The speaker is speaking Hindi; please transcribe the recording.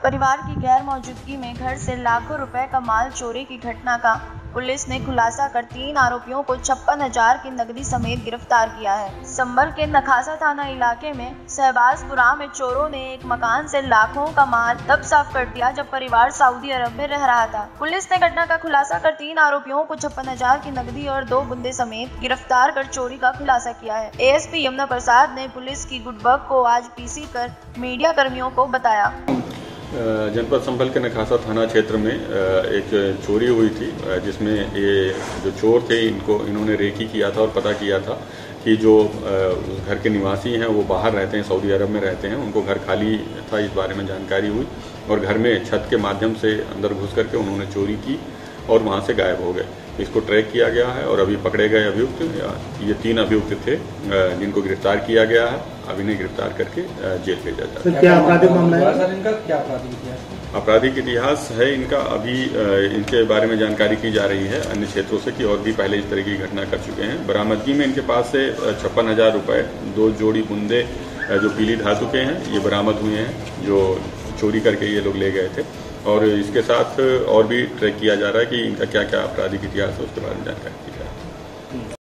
परिवार की गैर मौजूदगी में घर से लाखों रुपए का माल चोरी की घटना का पुलिस ने खुलासा कर 3 आरोपियों को 56,000 की नकदी समेत गिरफ्तार किया है। संभल के नखासा थाना इलाके में शहबाजपुरा में चोरों ने एक मकान से लाखों का माल तब साफ कर दिया जब परिवार सऊदी अरब में रह रहा था। पुलिस ने घटना का खुलासा कर 3 आरोपियों को 56,000 की नकदी और 2 बुंदे समेत गिरफ्तार कर चोरी का खुलासा किया है। एएसपी यमुना प्रसाद ने पुलिस की गुडवर्क को आज पीसी कर मीडिया कर्मियों को बताया। जनपद संभल के नखासा थाना क्षेत्र में एक चोरी हुई थी, जिसमें ये जो चोर थे इन्होंने रेकी किया था और पता किया था कि जो घर के निवासी हैं वो बाहर रहते हैं, सऊदी अरब में रहते हैं, उनको घर खाली था, इस बारे में जानकारी हुई और घर में छत के माध्यम से अंदर घुस करके उन्होंने चोरी की और वहाँ से गायब हो गए। इसको ट्रैक किया गया है और अभी पकड़े गए अभियुक्त, ये 3 अभियुक्त थे जिनको गिरफ्तार किया गया है। अब इन्हें गिरफ्तार करके जेल भेजा जाता है। क्या आपराधिक मामला है सर इनका? क्या आपराधिक इतिहास है इनका? अभी इनके बारे में जानकारी की जा रही है अन्य क्षेत्रों से कि और भी पहले इस तरह की घटना कर चुके हैं। बरामदगी में इनके पास से 56,000 रुपए, 2 जोड़ी बुंदे जो पीली धातु के हैं ये बरामद हुए हैं, जो चोरी करके ये लोग ले गए थे। और इसके साथ और भी ट्रैक किया जा रहा है कि इनका क्या क्या आपराधिक इतिहास है, उसके बारे में जानकारी